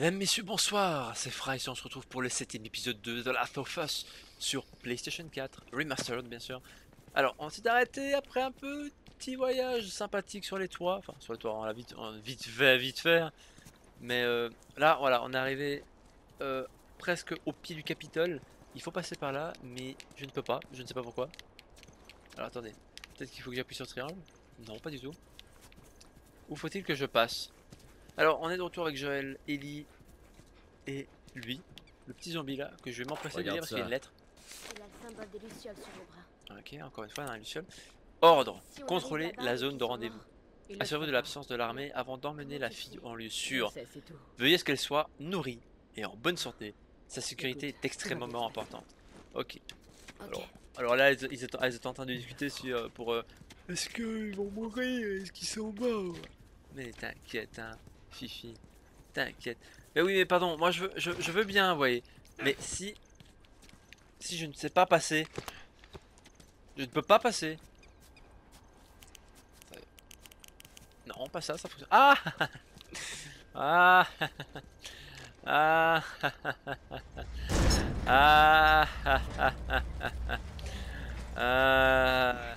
Mesdames, messieurs, bonsoir, c'est Fry et on se retrouve pour le 7ème épisode de The Last of Us sur PlayStation 4, Remastered bien sûr. Alors, on s'est arrêté après un petit voyage sympathique sur les toits, enfin sur les toits, on l'a vite fait, hein. Mais là, voilà, on est arrivé presque au pied du Capitole. Il faut passer par là, mais je ne peux pas, je ne sais pas pourquoi. Alors attendez, peut-être qu'il faut que j'appuie sur triangle? Non, pas du tout. Où faut-il que je passe? Alors, on est de retour avec Joël, Ellie et lui, le petit zombie là, que je vais m'empresser de lire Regarde parce qu'il y a une ça. lettre. Il a le symbole des Lucioles sur le bras. Ok, encore une fois, dans la Luciole. Ordre, Si on contrôlez arrive là-bas, la les zone filles de sont rendez-vous. mortes. Assurez-vous de l'absence de l'armée avant d'emmener la Comment tu fille sais? en lieu Je sûr. sais, c'est tout. Veuillez à ce qu'elle soit nourrie et en bonne santé. Sa sécurité Écoute, est extrêmement importante. Ok. Ok. Alors là, elles étaient en train de discuter sur, pour... est-ce qu'ils vont mourir? Est-ce qu'ils sont morts? Mais t'inquiète, hein, Fifi. T'inquiète. Mais oui, mais pardon, moi je veux bien, vous voyez. Mais si je ne sais pas passer, je ne peux pas passer. Non, pas ça, ça fonctionne. Ah ah ah ah ah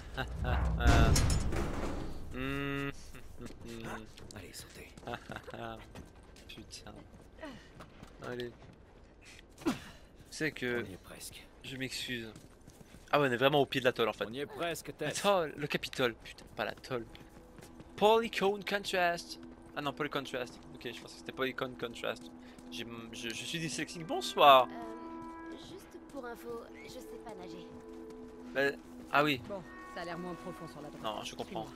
Hmm. Allez, sautez. Putain. Allez. C'est On que y est presque. je m'excuse. Ah ouais, on est vraiment au pied de la tôle en fait. On y est presque, Tess. Attends, le Capitole. Putain, pas la tôle. Polycone Contrast. Ah non, Polycone Contrast. Ok, je pensais que c'était Polycone Contrast. Je suis dyslexique. Bonsoir. Juste pour info, je sais pas nager. Euh, ah oui, Bon, ça a l'air moins profond sur la droite. non, je comprends.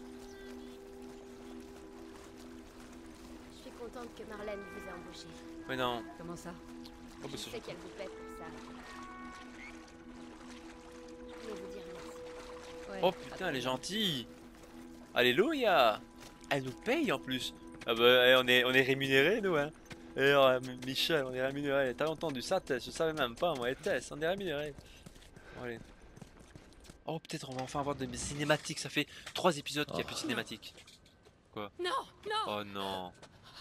Je suis contente que Marlène vous ait embauché. Mais non. Comment ça? Oh, bah, Je c'est sais qu'elle vous paie pour ça. Je voulais vous dire merci. Ouais, Oh pas putain, de elle est problème. gentille. Alléluia. Elle nous paye en plus. Ah bah, on est rémunérés nous, hein. Et alors, Michel, on est rémunérés. T'as entendu ça, Tess? Je savais même pas, moi, et Tess, on est rémunérés. Bon, allez. Oh, peut-être on va enfin avoir des cinématiques. Ça fait 3 épisodes qu'il n'y a plus de cinématiques. Non, non. Oh non.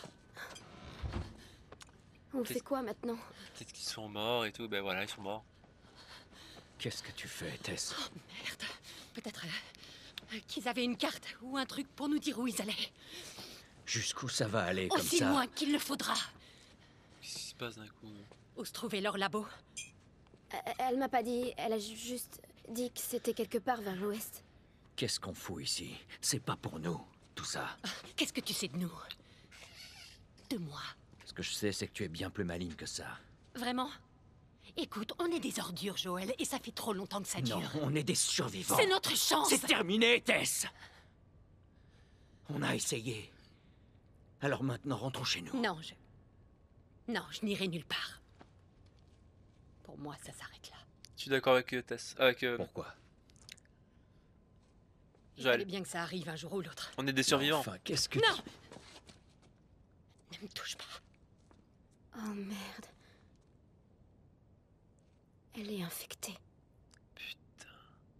On Qu'est-ce- fait quoi maintenant? Peut-être qu'ils sont morts et tout. Ben voilà, ils sont morts. Qu'est-ce que tu fais, Tess? Merde. Peut-être qu'ils avaient une carte ou un truc pour nous dire où ils allaient. Jusqu'où ça va aller comme Aussi ça? loin qu'il le faudra. Qu'est-ce qui se passe d'un coup? Où se trouvait leur labo? Elle m'a pas dit, elle a juste dit que c'était quelque part vers l'ouest. Qu'est-ce qu'on fout ici? C'est pas pour nous, tout ça. Qu'est-ce que tu sais de nous? De moi? Ce que je sais, c'est que tu es bien plus maligne que ça. Vraiment? Écoute, on est des ordures, Joël, et ça fait trop longtemps que ça dure. Non, on est des survivants. C'est notre chance! C'est terminé, Tess! On a essayé. Alors maintenant, rentrons chez nous. Non, je n'irai nulle part. Pour moi, ça s'arrête là. Je suis d'accord avec Tess. Avec Pourquoi? Il Joël. fallait bien que ça arrive un jour ou l'autre. On est des survivants. Enfin, qu'est-ce que... Non! Ne me touche pas. Oh merde. Elle est infectée. Putain.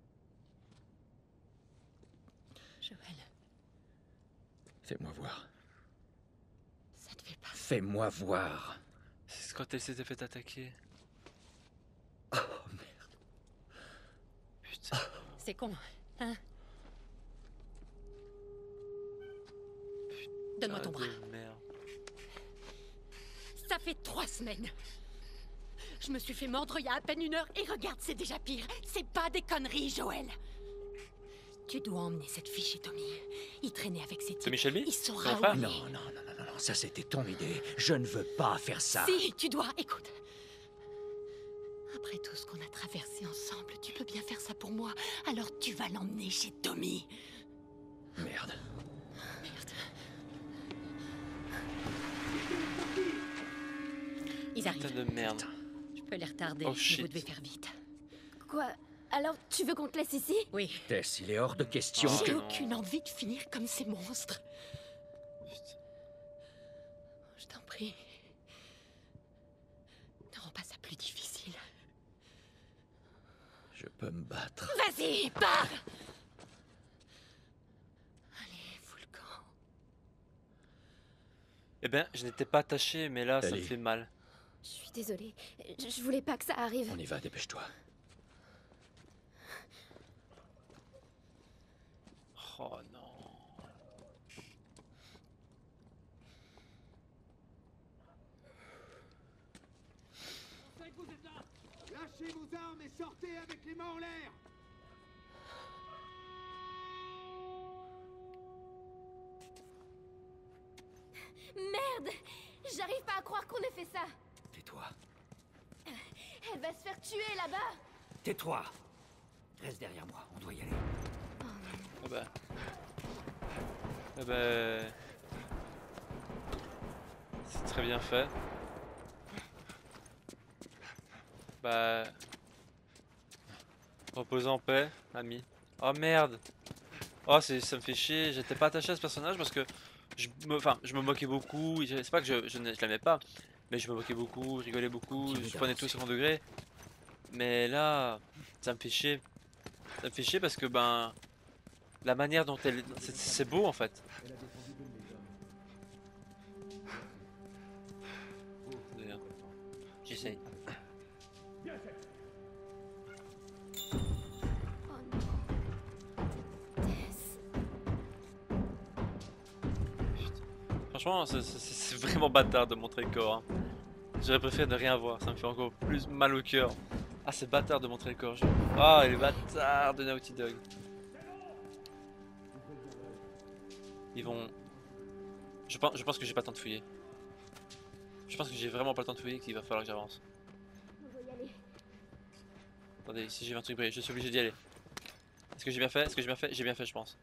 Joël, Fais-moi voir. ça te fait pas... Fais-moi voir. C'est quand elle s'était fait attaquer. Oh, merde. Putain. C'est con, hein? Donne-moi ton Ah, bras. de merde. Ça fait 3 semaines. Je me suis fait mordre il y a à peine 1 heure et regarde, c'est déjà pire. C'est pas des conneries, Joël. Tu dois emmener cette fille chez Tommy. Il traînait avec ses types. Tommy Shelby? Il Son saura frère? où il Non, est. non, non, non, non, ça c'était ton idée. Je ne veux pas faire ça. Si, tu dois. Écoute. Après tout ce qu'on a traversé ensemble, tu peux bien faire ça pour moi. Alors tu vas l'emmener chez Tommy. Merde. Merde. Ils Putain arrivent. de merde. Je peux les retarder, Oh, mais shit. vous devez faire vite. Quoi? Alors tu veux qu'on te laisse ici? Oui. Tess, il est hors de question Oh, que... J'ai non. aucune envie de finir comme ces monstres. Putain. Je t'en prie. Ne rends pas ça plus difficile. Je peux me battre. Vas-y, pars! Allez, fous le camp. Eh ben, je n'étais pas attaché, mais là, ça me Ellie. fait mal. Je suis désolée. Je voulais pas que ça arrive. On y va, dépêche-toi. Oh non. Lâchez vos armes et sortez avec les mains en l'air. Merde! J'arrive pas à croire qu'on ait fait ça. Tais-toi. Elle va se faire tuer là-bas. Tais-toi. Reste derrière moi, on doit y aller. Ah bah. Ah bah. C'est très bien fait. Bah. Repose en paix, ami. Oh merde! Oh, ça me fait chier, j'étais pas attaché à ce personnage parce que je me moquais beaucoup. C'est pas que je l'aimais pas, mais je me moquais beaucoup, je rigolais beaucoup, Continue je prenais tout au d'avancer. second degré. Mais là, ça me fait chier. Ça me fait chier parce que ben. La manière dont elle. C'est beau en fait. D'ailleurs, j'essaye. Oh non. Tess. Franchement, c'est vraiment bâtard de montrer le corps. Hein. J'aurais préféré ne rien voir, ça me fait encore plus mal au cœur. Ah, c'est bâtard de montrer le corps. Ah, les bâtards de Naughty Dog. Ils vont. Je pense que j'ai pas le temps de fouiller. Je pense que j'ai vraiment pas le temps de fouiller, qu'il va falloir que j'avance. On va y aller. Attendez, ici j'ai vu un truc briller, je suis obligé d'y aller. Est-ce que j'ai bien fait? Est-ce que j'ai bien fait? J'ai bien fait, je pense.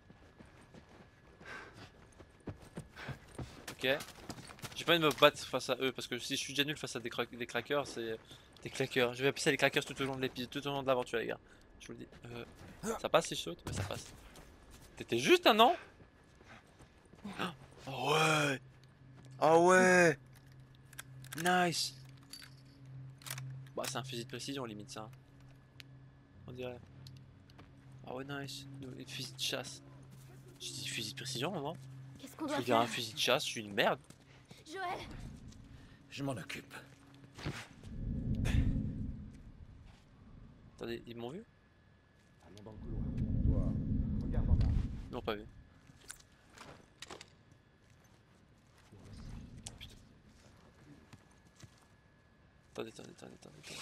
Ok. J'ai pas envie de me battre face à eux parce que si je suis déjà nul face à des crackers, c'est des claqueurs. Je vais appeler ça les crackers tout au long de l'épisode, tout au long de l'aventure, les gars. Je vous le dis. Ça passe si je saute? Ouais, ça passe. T'étais juste un an? Oh ouais! Oh ouais! Nice! Bah, c'est un fusil de précision, limite ça. On dirait. Ah ouais, nice. Une fusil de chasse. Je dis fusil de précision, non? Qu'est-ce qu'on Je doit veux dire un faire? fusil de chasse, je suis une merde. Joël! Je m'en occupe. Attendez, ils m'ont vu? Allons dans le couloir. Toi, regarde en bas. Ils m'ont pas vu. Putain. Attendez.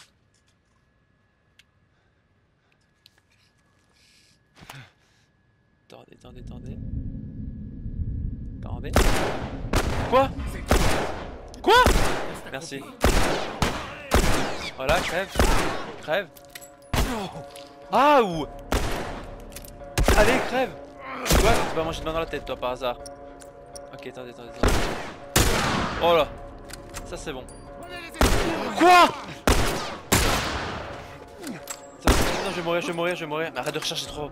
Attendez. Quoi? Quoi? Merci. Voilà, crève. Ah ou. Allez, crève. Quoi? Tu vas manger une main dans la tête, toi, par hasard. Ok, attendez. Oh là. Ça, c'est bon. Quoi? Non, je vais mourir. Mais arrête de rechercher trop.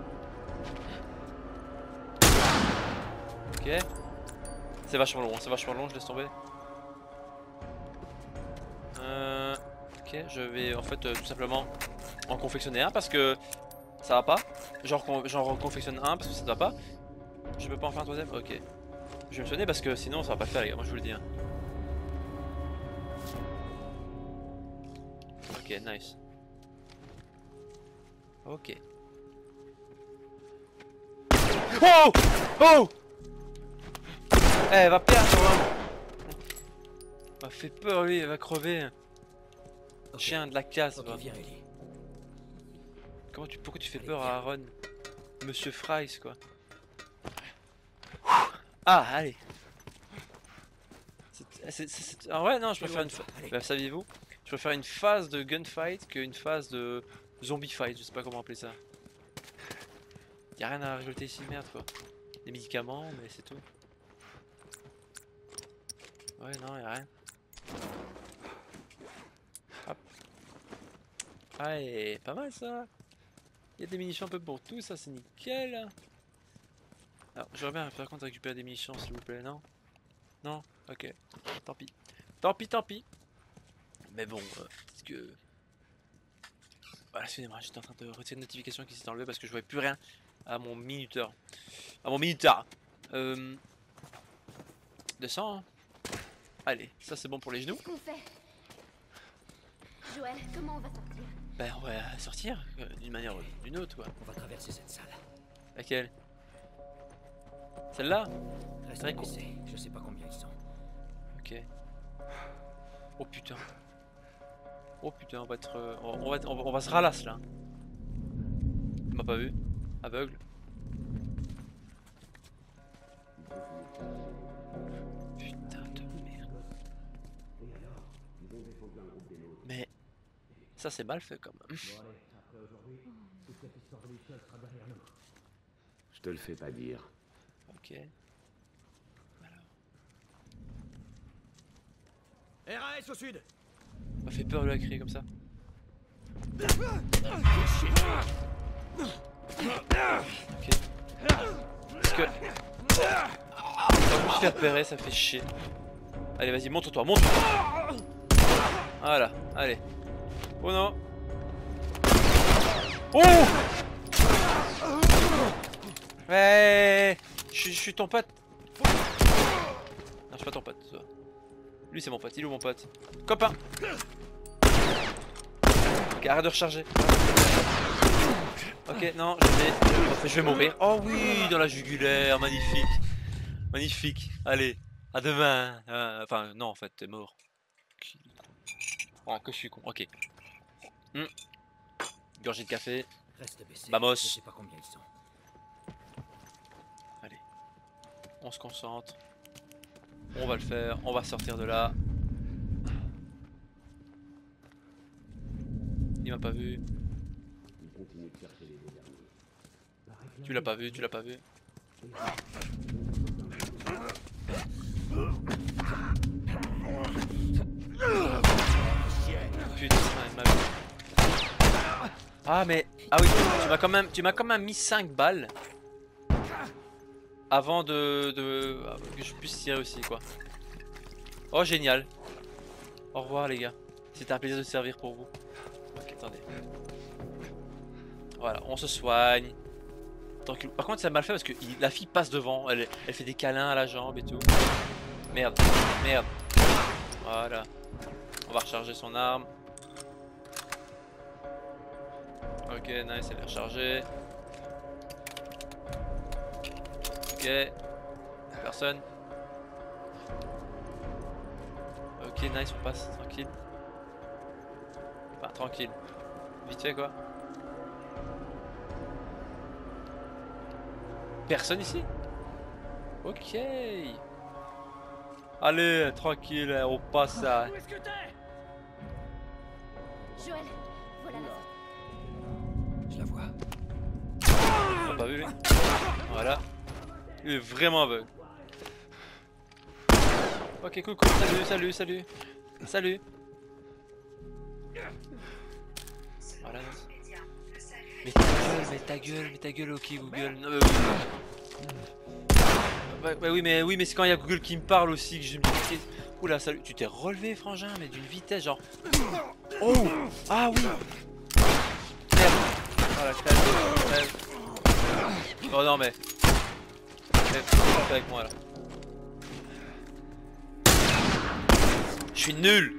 Ok. C'est vachement long, je laisse tomber. Ok, je vais en fait tout simplement en confectionner un parce que ça va pas. J'en reconfectionne un parce que ça ne va pas. Je peux pas en faire un troisième? Ok. Je vais me sonner parce que sinon ça va pas le faire, les gars, moi je vous le dis. Hein. Ok, nice. Ok. Oh! Eh, va perdre, m'a fait peur lui, elle va crever. Ok. Chien de la casse, Ok, va. viens, Ellie. Pourquoi tu fais Allez, peur viens. à Aaron? Monsieur Fries, quoi. Ah, allez. Ah ouais, non, je préfère une phase. Allez. Bah, saviez-vous? Je préfère une phase de gunfight qu'une phase de zombie fight, je sais pas comment appeler ça. Y'a rien à rajouter ici, merde quoi. Des médicaments, mais c'est tout. Ouais, non, y'a rien. Hop. Ouais, pas mal ça. Y'a des munitions un peu pour tout, ça c'est nickel. Alors, j'aurais bien par contre récupérer des munitions s'il vous plaît, non? Non? Ok, tant pis. Tant pis. Mais bon, parce que... Voilà, excusez-moi, j'étais en train de retirer une notification qui s'est enlevée parce que je voyais plus rien à mon minuteur. À mon minuteur. 200 hein. Allez, ça c'est bon pour les genoux. Qu'est-ce qu'on fait? Joël, comment on va sortir? Ben on va sortir d'une manière ou d'une autre quoi. On va traverser cette salle. Laquelle? Celle-là? Reste Très cool. baissé. Je sais pas combien ils sont. Ok. Oh putain. Oh putain, on va être... on va se ralasse là. Il m'a pas vu. Aveugle. Putain de merde. Mais... ça c'est mal fait quand même. Je te le fais pas dire. Ok. RAS au sud. Ça fait peur de la crier comme ça. Ok. Parce que... quand je me suis fait repérer, ça fait chier. Allez, vas-y, montre-toi, montre-toi. Voilà, allez. Oh non. Oh! Ouais, je suis ton pote. Non, je suis pas ton pote. Toi. Lui, c'est mon pote. Il est où mon pote? Copain. Ok, arrête de recharger. Ok, non, je vais mourir. Oh oui, dans la jugulaire, magnifique. Magnifique. Allez, à demain. Enfin, non, en fait, t'es mort. Ah, que je suis con. Ok. Gorgée de café. Reste baissé. Vamos. Je sais pas combien ils sont. Allez. On se concentre. On va le faire. On va sortir de là. Il m'a pas vu. Tu l'as pas vu, tu l'as pas vu. Putain, il m'a vu. Ah mais... ah oui, tu m'as quand même mis 5 balles. Avant que je puisse tirer aussi quoi. Oh génial. Au revoir les gars. C'était un plaisir de servir pour vous. Ok, attendez. Voilà, on se soigne. Tranquille. Par contre, ça mal fait parce que la fille passe devant. Elle fait des câlins à la jambe et tout. Merde, merde. Voilà. On va recharger son arme. Ok, nice, elle est rechargée. Ok. Personne. Ok, nice, on passe tranquille. Enfin, tranquille. Vite fait quoi. Personne ici? Ok. Allez, tranquille, on passe à... Où est-ce que t'es? Joël, voilà la sortie. Je la vois. On pas vu lui. Voilà. Il est vraiment aveugle. Ok, cool, cool. Salut, salut, salut. Salut. Voilà. Mais ta gueule, mais ta gueule, mais ta gueule, ok Google. Oui, mais c'est quand il y a Google qui me parle aussi que je me dis. Oula, salut. Tu t'es relevé, frangin, mais d'une vitesse genre. Oh! Ah oui! Merde! Voilà, crève. Oh non, mais. Fais avec moi là. Je suis nul!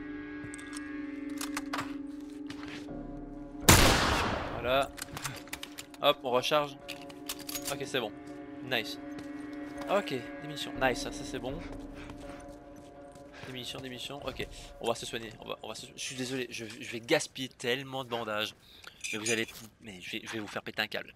Voilà. Hop, on recharge. Ok, c'est bon. Nice. Ok, des munitions. Nice, ça c'est bon. Des munitions. Ok, on va se soigner. Je suis désolé, je vais gaspiller tellement de bandages. Mais vous allez... Mais je vais vous faire péter un câble.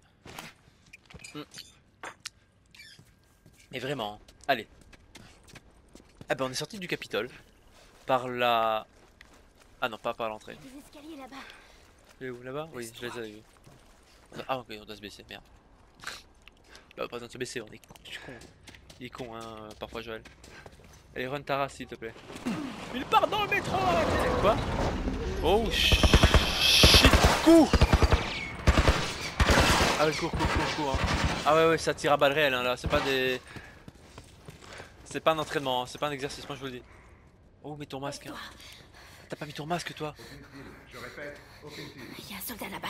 Mais vraiment. Allez. Ah ben on est sorti du Capitole. Par la... Ah non, pas par l'entrée. Des escaliers là-bas. Et où là-bas? Oui, je les avais vus. Ah ok, on doit se baisser, merde. Bah, pas besoin de se baisser, je suis con. Il est con hein, parfois Joël. Allez, run Tara s'il te plaît. Il part dans le métro. Quoi? Oh shit. Coup. Ah ouais, cours hein. Ah ouais, ça tire à balles réelles hein, là, c'est pas des... C'est pas un entraînement, hein. C'est pas un exercice, moi je vous le dis. Oh, mets ton masque hein. T'as pas mis ton masque toi? Il y a un soldat là-bas.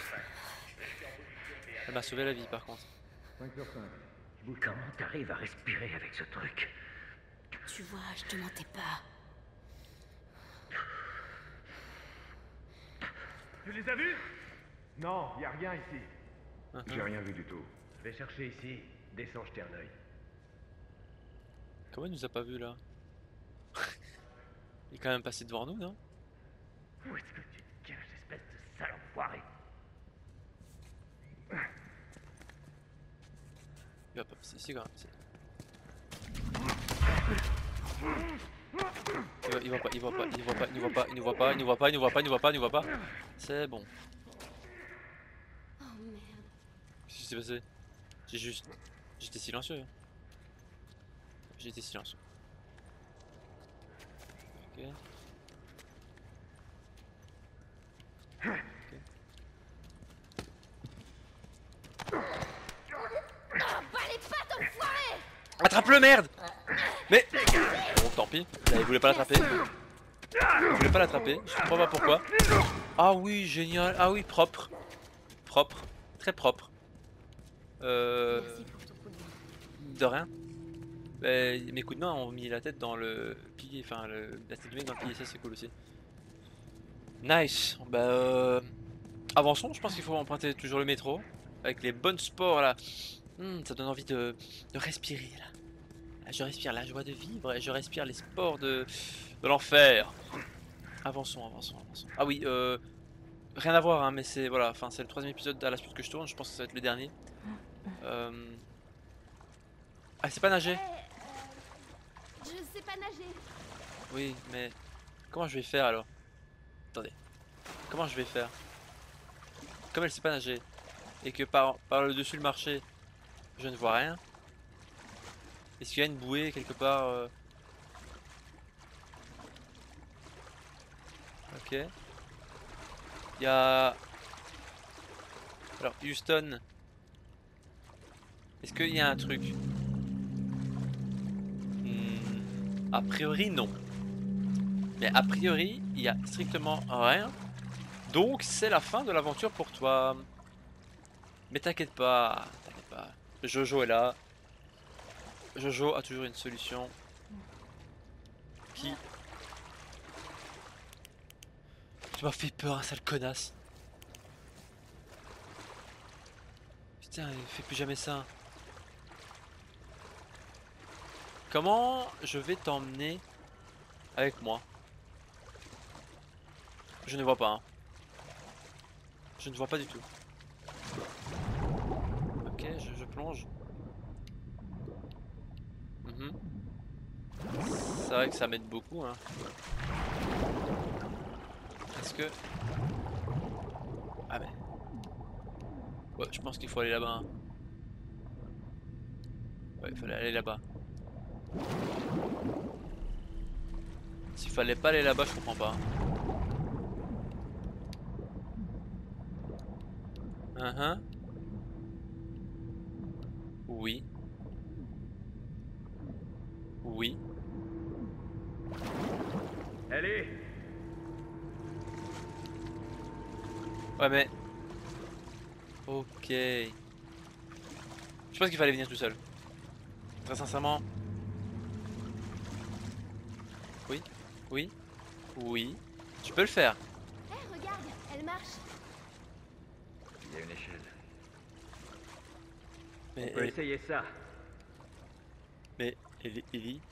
Elle m'a sauvé la vie par contre. Comment t'arrives à respirer avec ce truc? Tu vois, je te mentais pas. Tu les as vus? Non, y a rien ici. J'ai rien vu du tout. Je vais chercher ici. Descends, jeter un œil. Comment il nous a pas vu là? Il est quand même passé devant nous, non? Où est-ce que tu te caches, espèce de sale enfoiré? Il va pas passer ici quand même. Il voit pas, il voit pas, il voit pas, il nous voit pas, il nous voit pas, il nous voit pas, il nous voit pas, il nous voit pas, il nous voit pas. C'est bon. Oh merde. Qu'est-ce qui s'est passé? J'étais silencieux. J'étais silencieux. Ok. Attrape-le, merde! Mais... Bon, tant pis. Là, il voulait pas l'attraper. Il voulait pas l'attraper. Je comprends pas pourquoi. Ah oui, génial. Ah oui, propre. Propre. Très propre. Merci pour ton coup de main. De rien. Mes coups de main ont mis la tête dans le pilier. Enfin, la tête du mec dans le pilier. Ça, c'est cool aussi. Nice. Bah, avançons. Je pense qu'il faut emprunter toujours le métro. Avec les bonnes sports là. Ça donne envie de respirer là. Je respire la joie de vivre et je respire les sports de l'enfer. Avançons, avançons, avançons. Ah oui, rien à voir, hein, mais c'est voilà, enfin c'est le 3e épisode à la suite que je tourne. Je pense que ça va être le dernier. Ah, c'est pas nager. Je sais pas nager. Oui, mais comment je vais faire alors? Attendez, comment je vais faire? Comme elle sait pas nager et que par le dessus le marché, je ne vois rien. Est-ce qu'il y a une bouée quelque part Ok. Il y a... Alors, Houston. Est-ce qu'il y a un truc? A priori, non. Mais a priori, il y a strictement rien. Donc, c'est la fin de l'aventure pour toi. Mais t'inquiète pas, t'inquiète pas. Jojo est là. Jojo a toujours une solution. Qui... Tu m'as fait peur, un sale connasse. Putain, il fait plus jamais ça. Comment je vais t'emmener avec moi? Je ne vois pas. Hein. Je ne vois pas du tout. Ok, je plonge. C'est vrai que ça m'aide beaucoup. Hein. Est-ce que... Ah mais... Ouais, je pense qu'il faut aller là-bas. Hein. Ouais, il fallait aller là-bas. S'il fallait pas aller là-bas, je comprends pas. Oui. Oui. Allez! Ouais mais... Ok. Je pense qu'il fallait venir tout seul. Très sincèrement. Oui. Oui. Oui. Tu peux le faire. Hé, regarde, elle marche. Il y a une échelle. Mais, On peut essayer ça. mais Ellie.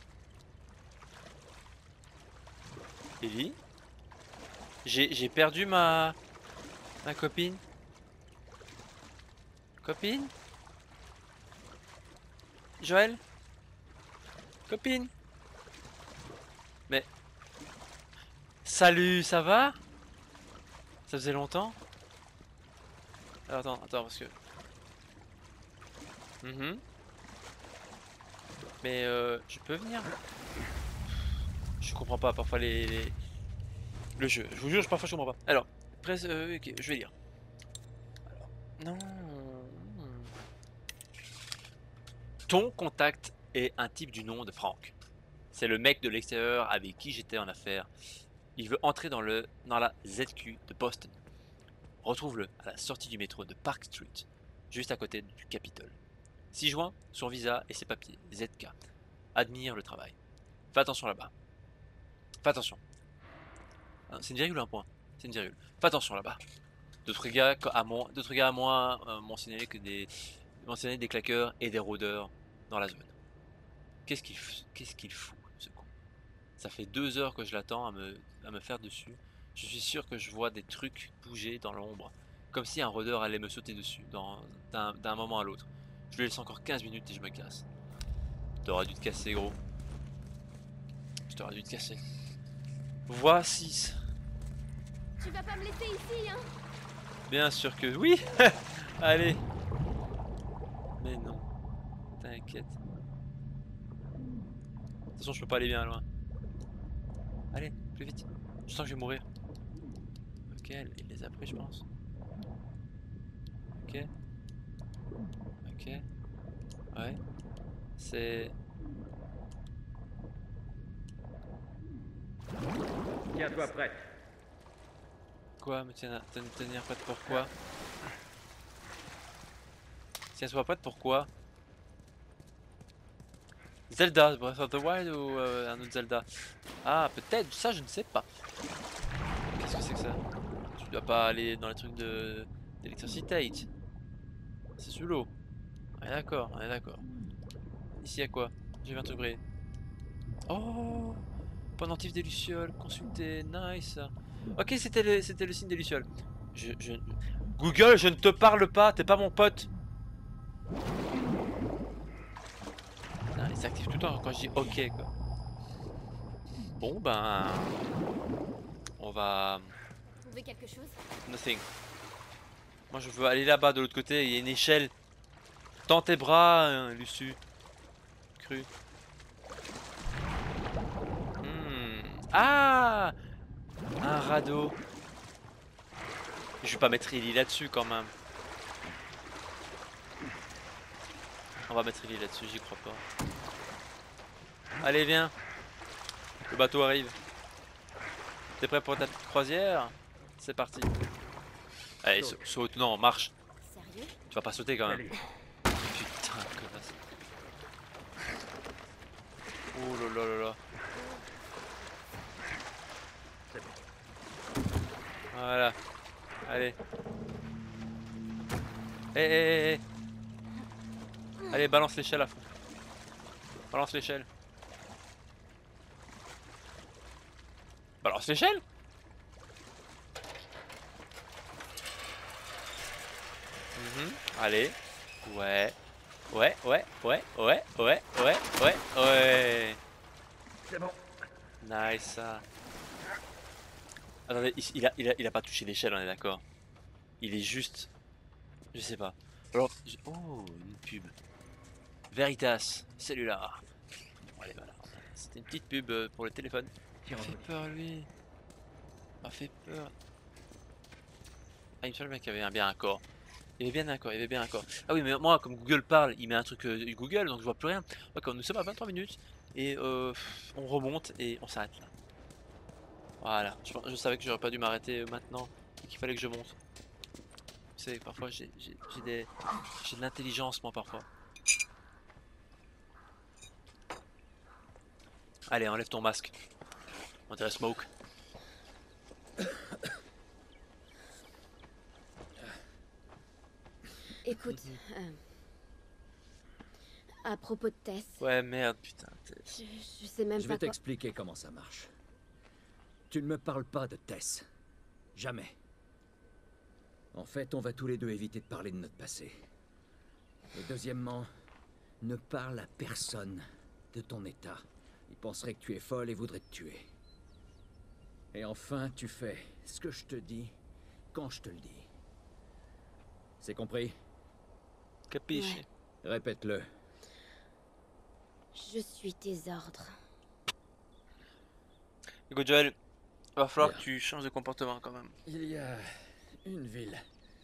Ellie? J'ai perdu ma copine. Copine? Joël? Copine? Mais... Salut, ça va? Ça faisait longtemps? Alors, attends, parce que... Mais je peux venir? Je comprends pas parfois le jeu. Je vous jure, parfois je comprends pas. Alors, presque, ok, je vais lire. Alors, non. Ton contact est un type du nom de Frank. C'est le mec de l'extérieur avec qui j'étais en affaire. Il veut entrer dans la ZQ de Boston. Retrouve-le à la sortie du métro de Park Street, juste à côté du Capitole. 6 juin, son visa et ses papiers, ZK. Admire le travail. Fais attention là-bas. Fais attention. Ah, c'est une virgule ou un point? C'est une virgule. Fais attention là-bas. D'autres gars à moi m'ont signalé m'ont signalé des claqueurs et des rôdeurs dans la zone. Qu'est-ce qu'il fout, ce con? Ça fait 2 heures que je l'attends à me faire dessus. Je suis sûr que je vois des trucs bouger dans l'ombre. Comme si un rôdeur allait me sauter dessus d'un moment à l'autre. Je lui laisse encore 15 minutes et je me casse. T'aurais dû te casser, gros. Je t'aurais dû te casser. Voix 6. Tu vas pas me laisser ici, hein? Bien sûr que oui. Allez. Mais non. T'inquiète. De toute façon, je peux pas aller bien loin. Allez, plus vite. Je sens que je vais mourir. Ok, il les a pris, je pense. Ok. Ok. Ouais. C'est... Tiens-toi prête. Quoi? Me tenir prête pourquoi? Tiens-toi prête pourquoi? Zelda, Breath of the Wild ou un autre Zelda? Ah, peut-être, ça je ne sais pas. Qu'est-ce que c'est que ça? Tu dois pas aller dans les trucs d'électricité. C'est sous l'eau. On est d'accord, on est d'accord. Ici y'a quoi? J'ai vu un truc briller. Oh! Pendentif des lucioles, consulter, nice. Ok, c'était le signe des lucioles. Google, je ne te parle pas, t'es pas mon pote. Putain, il s'active tout le temps quand je dis ok quoi. Bon ben... On va... Trouver quelque chose? Nothing. Moi je veux aller là-bas de l'autre côté, il y a une échelle. Tends tes bras, Lucu. Cru. Ah! Un radeau. Je vais pas mettre Ellie là-dessus quand même. On va mettre Ellie là-dessus, j'y crois pas. Allez viens. Le bateau arrive. T'es prêt pour ta petite croisière? C'est parti. Allez, saute, non, marche. Sérieux? Tu vas pas sauter quand même. Allez. Putain, connasse. Oh là là là là. Voilà. Allez. Eh eh eh. Allez, balance l'échelle à fond. Balance l'échelle. Balance l'échelle. Allez. Ouais. Ouais, ouais, ouais, ouais, ouais, ouais, ouais, ouais. C'est bon. Nice ça. Attendez, il a pas touché l'échelle, on est d'accord. Il est juste... Je sais pas. Alors... Oh, une pub. Veritas, cellulaire. Bon, allez, voilà. C'était une petite pub pour le téléphone. Il m'a fait peur, lui. Il m'a fait peur. Ah, il me semble qu'il y avait bien un corps. Il y avait bien un corps, il y avait bien un corps. Ah oui, mais moi, comme Google parle, il met un truc Google, donc je vois plus rien. D'accord, nous sommes à 23 minutes. Et on remonte et on s'arrête là. Voilà, je savais que j'aurais pas dû m'arrêter maintenant et qu'il fallait que je monte. Vous savez, parfois j'ai de l'intelligence, moi, parfois. Allez, enlève ton masque. On dirait Smoke. Écoute, à propos de Tess, Ouais, merde, putain. je sais même Je pas vais quoi... t'expliquer comment ça marche. Tu ne me parles pas de Tess. Jamais. En fait, on va tous les deux éviter de parler de notre passé. Et deuxièmement, ne parle à personne de ton état. Il penserait que tu es folle et voudrait te tuer. Et enfin, tu fais ce que je te dis quand je te le dis. C'est compris? Capiche. Ouais. Répète-le. Je suis tes ordres. Écoute, Joel, va falloir Bien. que tu changes de comportement quand même. Il y a une ville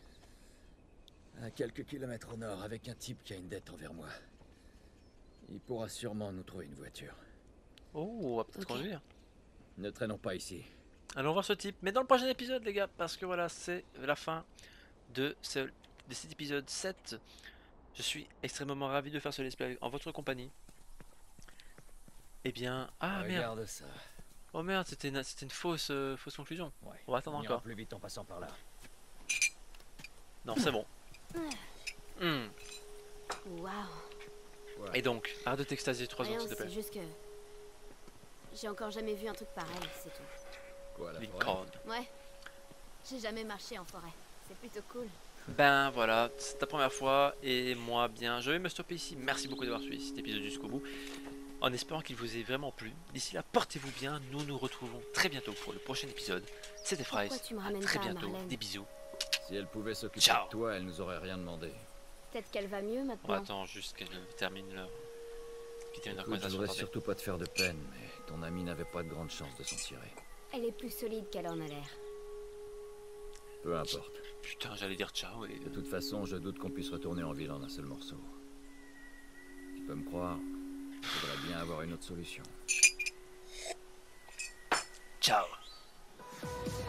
à quelques kilomètres au nord avec un type qui a une dette envers moi. Il pourra sûrement nous trouver une voiture. Oh, on va peut-être Ok. conduire. Ne traînons pas ici. Allons voir ce type. Mais dans le prochain épisode, les gars, parce que voilà, c'est la fin de cet épisode 7. Je suis extrêmement ravi de faire ce let's play en votre compagnie. Eh bien... Ah merde. Regarde ça. Oh merde, c'était une fausse, fausse conclusion. Ouais. On va attendre On ira encore. plus vite en passant par là. Non, c'est bon. Hmm. Waouh. Et donc, arrête de t'extasier 3 secondes Rien, s'il te c'est plaît. juste que... J'ai encore jamais vu un truc pareil, c'est tout. Quoi, la forêt? Licorne. Ouais. J'ai jamais marché en forêt. C'est plutôt cool. Ben voilà, c'est ta première fois et moi bien, je vais me stopper ici. Merci beaucoup d'avoir suivi cet épisode jusqu'au bout. En espérant qu'il vous ait vraiment plu. D'ici là, portez-vous bien. Nous nous retrouvons très bientôt pour le prochain épisode. C'était Fries. Pourquoi tu me À ramènes très pas à bientôt. Marlène? Des bisous. Si elle pouvait s'occuper Ciao. de toi, elle nous aurait rien demandé. Peut-être qu'elle va mieux On maintenant. attend juste qu'elle termine leur... Qu'ils terminent leur Écoute, je conversation. voudrais Attendez. surtout pas te faire de peine, mais ton ami n'avait pas de grande chance de s'en tirer. Elle est plus solide qu'elle en a l'air. Peu importe. Putain, j'allais dire ciao et... De toute façon, je doute qu'on puisse retourner en ville en un seul morceau. Tu peux me croire, il faudrait bien avoir une autre solution. Ciao.